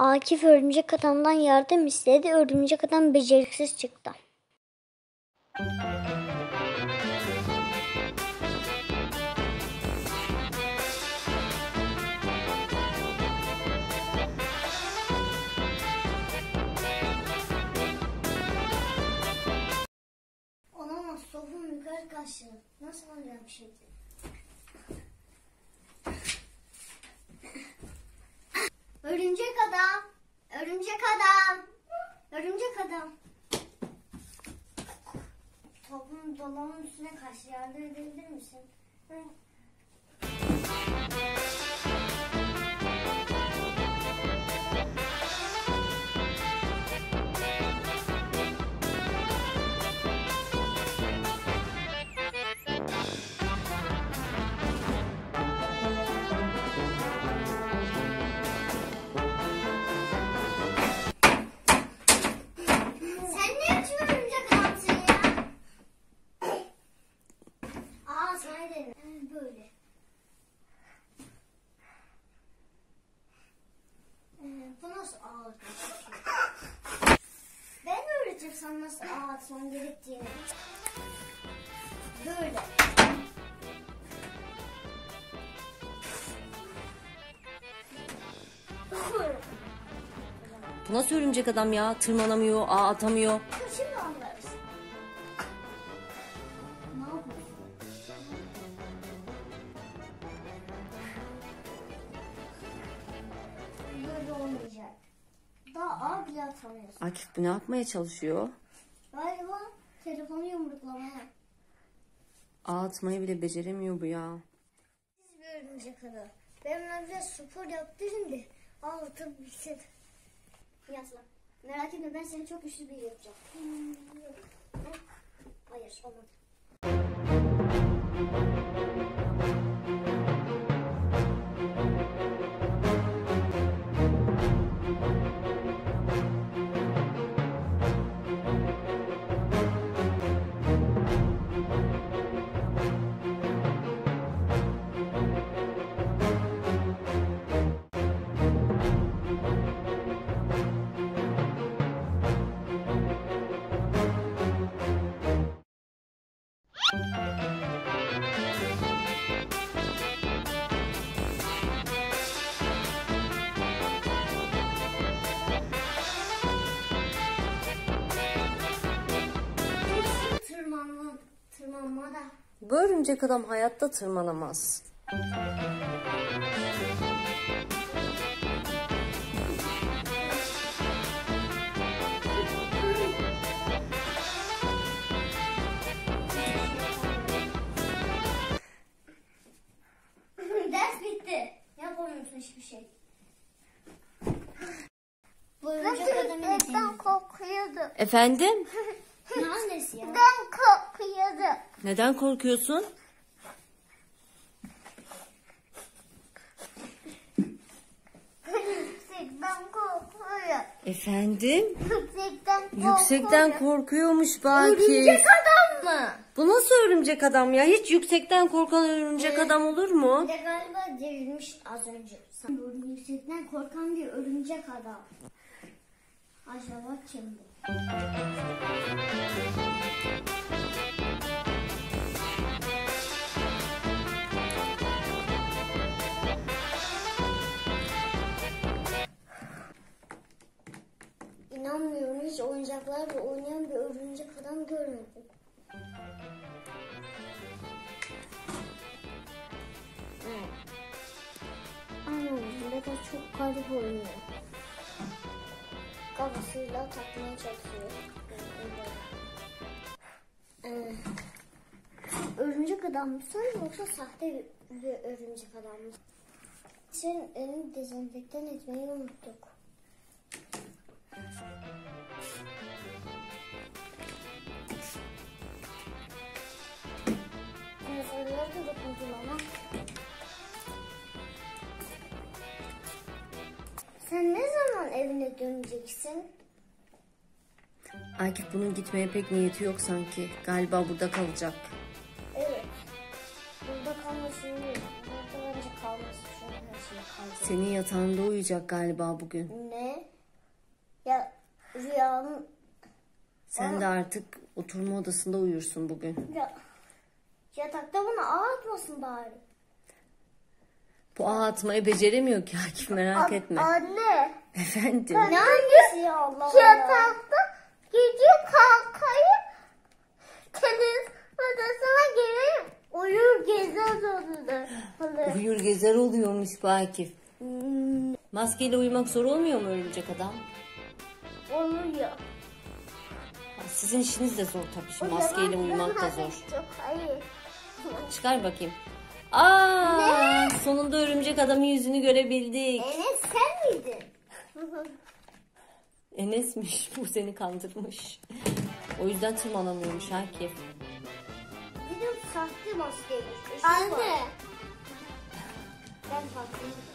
Akif örümcek adamdan yardım istedi. Örümcek adam beceriksiz çıktı. Olamaz, sofum yukarı kaçtı. Nasıl alacağım şimdi? Örümcek adam! Örümcek adam! Örümcek adam! Topum dolabın üstüne kaçtı. Yardım edebilir misin? Hı. Böyle. Bu nasıl ağır? Ben öğreteceğim sana nasıl ağır atman gerektiğini. Böyle. Bu nasıl örümcek adam ya? Tırmanamıyor, ağ atamıyor. Şimdi anlarız. Ne yapıyorsun? Böyle olmayacak. Daha ağ bile atamıyorsun. Akif bu ne yapmaya çalışıyor? Galiba telefonu yumruklamaya. Ağ atmayı bile beceremiyor bu ya. Siz bir örümcek adam. Ben biraz spor yaptırayım da ağ atabilsin. Yazla. Merak etme, ben seni çok güçlü bir yapacağım. Hayır, olmadı. Tırmanma da. Bu örümcek adam hayatta tırmanamaz. Ders bitti. Yapamıyorsun hiçbir şey. Bu örümcek adamın korkuyordu. Efendim? Ne annesi ya? Ben korkuyorum. Neden korkuyorsun? Yüksekten korkuyorum. Efendim? Yüksekten korkuyorum. Yüksekten korkuyormuş Akif. Örümcek adam mı? Bu nasıl örümcek adam ya? Hiç yüksekten korkan örümcek adam olur mu? Bir de galiba devrilmiş az önce. Böyle yüksekten korkan bir örümcek adam. Acaba kim bu? İnanmıyorum, hiç oyuncaklarla oynayan bir örümcek adam görmedim. Evet. Anladım, da çok garip oynuyor. Kafasıyla takmaya çalışıyor. Örümcek adam mısın yoksa sahte bir örümcek adam mısın? Senin elini dezenfektan etmeyi unuttuk. Meseleleri de dokundum ama. Sen ne zaman evine döneceksin? Akif bunun gitmeye pek niyeti yok sanki. Galiba burada kalacak. Evet. Burada kalması iyi. Burada bence kalması. Şöyle her şeyi Senin yatağında uyuyacak galiba bugün. Ne? Ya rüyanın Sen de artık oturma odasında uyursun bugün. yatakta bana ağ atmasın bari. Bu ağ atmayı beceremiyor ki Akif, merak etme. Anne. Efendim. Ne annesi ya Allah Allah. Yatakta gece kalkayım. Tenis odasına gireyim. Uyur gezer zorunda. Uyur gezer oluyormuş bu Akif. Maskeyle uyumak zor olmuyor mu örümcek adam? Oluyor. Sizin işiniz de zor tabii, şimdi maskeyle uyumak da zor. Çok hayır. Çıkar bakayım. Aa, sonunda örümcek adamın yüzünü görebildik. Enes sen miydin? Enes'miş, bu seni kandırmış. O yüzden tırmanamıyormuş Akif. Bir de sahte maskeymiş. Anne. Ben farklıyım.